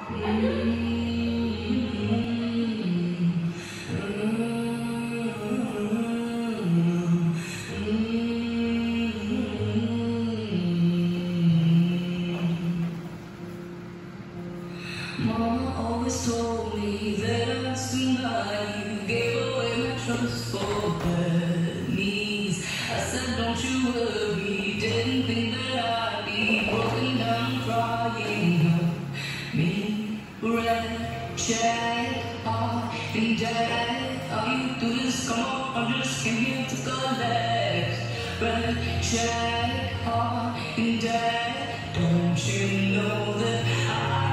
Mama always told me that I was somebody who gave away my trust for her needs. I said, don't you worry, didn't think that I'd be broken down crying up me. Red, check, and dead. Are you through this? Come on, I just came here to collect. Red, check, and dead. Don't you know that I